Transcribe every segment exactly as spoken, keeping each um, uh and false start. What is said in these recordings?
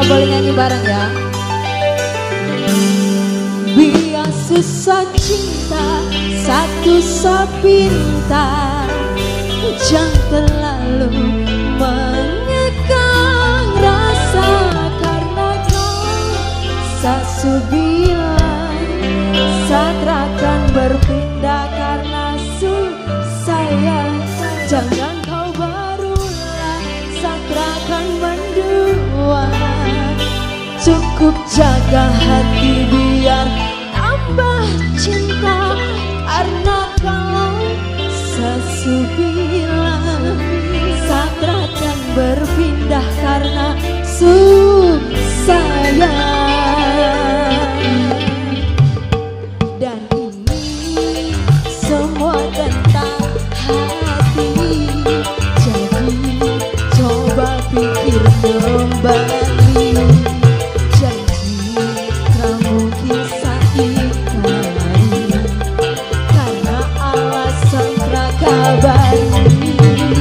boleh nyanyi bareng ya. Biar susah cinta satu sepinta, jangan terlalu mengekang rasa karena kau sasu bilang satrakan berpindah karena su sayang. Jangan kau berulang satrakan mendua, cukup jaga hati biar tambah cinta karena kau sasu bilang satrakan berpindah karena su sayang. Dan ini semua tentang hati, jadi coba pikir kembali. Janji kamu kisah ikari karena alasan prakabari.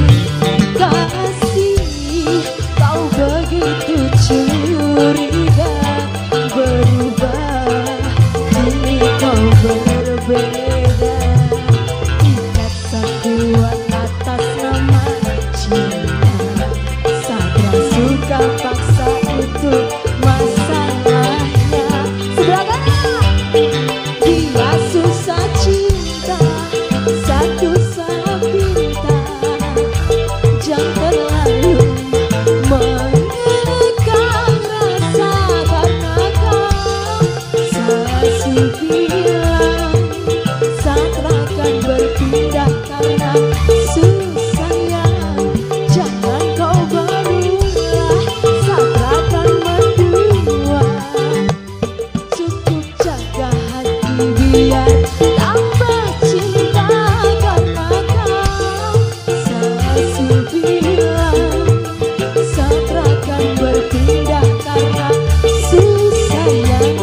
Kasih kau begitu curiga, berubah kini kau berbeda. Ingat sekuat atas nama cinta, Sadra suka paksa itu masalahnya. Sebelah kanan. Dia susah cinta satu sepinta, jangan terlalu mengekang rasa karena kau sasu bilang satrakan berpindah karena su sayang. Jangan kau berulah satrakan mendua, cukup jaga hati biar tambah cinta karena kau sasu bilang satrakan berpindah karena su sayang.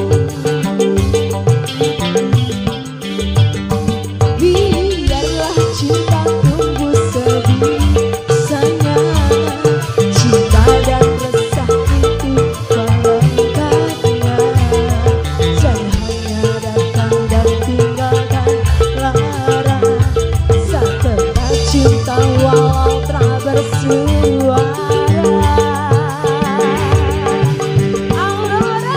Biarlah cinta tumbuh sebisanya, cinta dan resah itu pelengkapnya. Jangan hanya datang dan tinggalkan lara, setelah cinta walau tak bersuara. Aurora.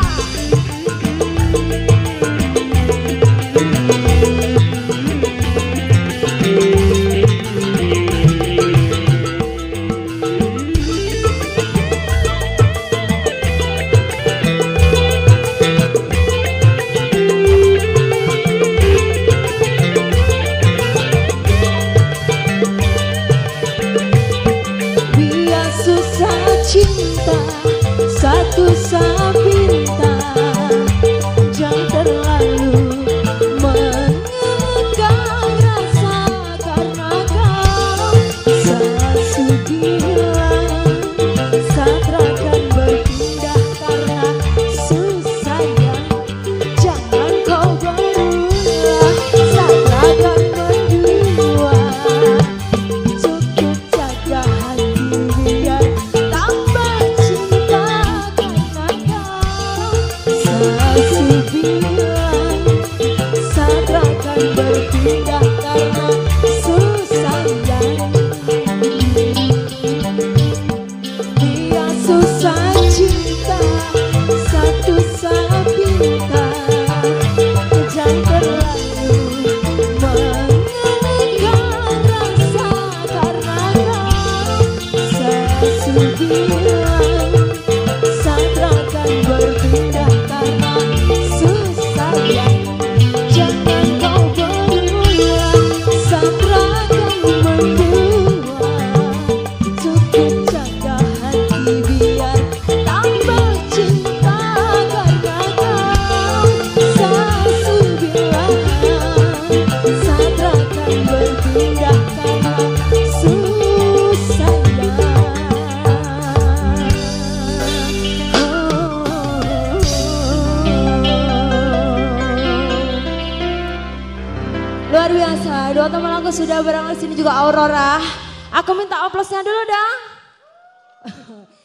Biar susah cinta satu sepinta, jangan terlalu mengekang rasa karena kau sasu bilang satrakan berpindah karena su sayang. Jangan kau berulah satrakan mendua, cukup jaga hati biar tambah cinta karena kau sasu bilang satrakan berpindah karena su sayang. Dia susah cinta satu sepinta, jangan terlalu mengekang rasa karena kau sasu bilang satrakan berpindah karena su sayang. Jangan kau berulah satrakan mendua, cukup jaga hati biar tambah cinta karena kau sasu bilang satrakan berpindah karena su sayang. Luar biasa, dua teman aku sudah bareng di sini juga Aurora. Aku minta aplausnya dulu dong.